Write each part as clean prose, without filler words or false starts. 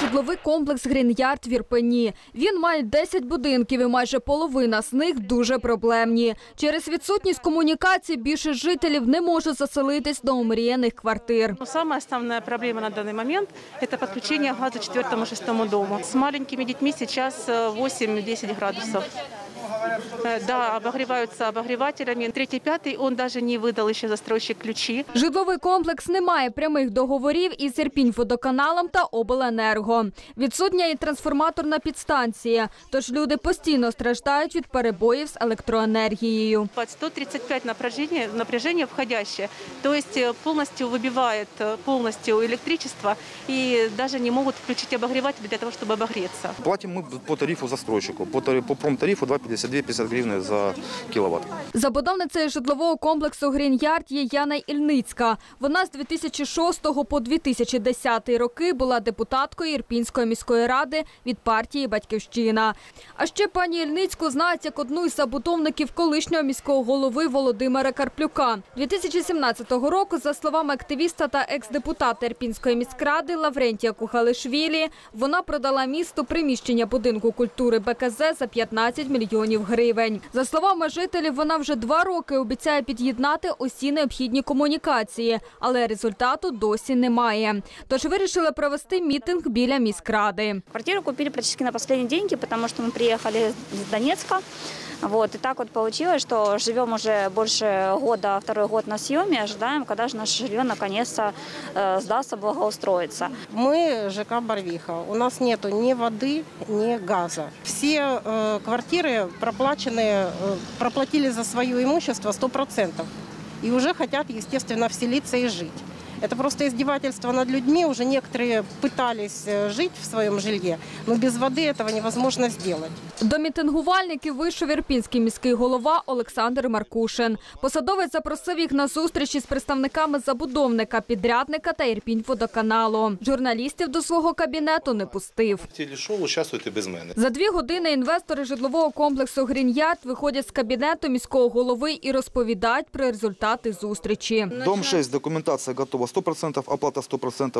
житловий комплекс «Грін-Ярд» в Ірпені. Він має 10 будинків і майже половина з них дуже проблемні. Через відсутність комунікації більшість жителів не може заселитись до омріяних квартир. Самая основная проблема на данный момент – это подключение газа 4-6 дому. С маленькими детьми сейчас 8-10 градусов. Да, обогреваются обогревателями. 3-5, он даже не выдал еще застройщик ключи. Житловий комплекс не має прямих договорів із Ірпінь-водоканалом та обленерго. Відсутня і трансформаторна підстанція, тож люди постійно страждають від перебоїв з електроенергією. 135 напряжение входящее, то есть полностью выбивает электричество и даже не могут включить обогреватель для того, чтобы обогреться. Платим мы по тарифу застройщику, по промтарифу 2,52-50 гривень за кіловат. Забудовницею житлового комплексу «Грін-Ярд» є Яна Ільницька. Вона з 2006 по 2010 роки була депутаткою Ірпінської міської ради від партії «Батьківщина». А ще пані Ільницьку знають як одну із забудовників колишнього міського голови Володимира Карплюка. 2017 року, за словами активіста та екс-депутата Ірпінської міськради Лаврентія Кухалишвілі, вона продала місту приміщення будинку культури БКЗ за 15 мільйонів гривень. За словами жителів, вона вже 2 роки обіцяє під'єднати усі необхідні комунікації, але результату досі немає. Тож вирішили провести мітинг біля міськради. Квартиру купили практически на последние деньги, потому что мы приехали с Донецка. Вот. И так вот получилось, что живем уже больше года, 2-й год на съеме, ожидаем, когда же наше жилье наконец-то сдастся, благоустроится. Мы ЖК «Барвиха». У нас нету ни воды, ни газа. Все квартиры проплатили за свое имущество 100%. И уже хотят, естественно, вселиться и жить. Это просто издевательство над людьми. Уже некоторые пытались жить в своем жилье, но без воды этого невозможно сделать. До мітингувальників вийшов ірпінський міський голова Олександр Маркушин. Посадовець запросив їх на зустріч із представниками забудовника, підрядника та Ірпінь-водоканалу. Журналістів до свого кабінету не пустив. Телешоу участвуйте без мене. За 2 години інвестори житлового комплексу «Грін-Ярд» виходять з кабінету міського голови і розповідають про результати зустрічі. Дом 6, документація готова 100%, оплата 100%,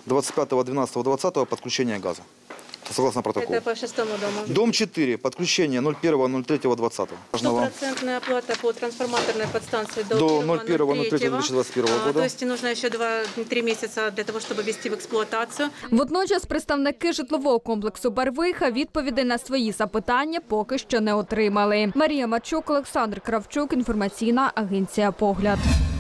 25.12.20 подключение газа. Согласно протоколу. Это по 6-му дому. Дом 4, подключение 01.03.20. 100% оплата по трансформаторной подстанции до 01.03.2021 года. То есть нужно еще 2-3 месяца для того, чтобы ввести в експлуатацію. Водночас представники житлового комплексу «Барвиха» відповідей на свої запитання поки що не отримали. Марія Мачук, Олександр Кравчук, інформаційна агенція «Погляд».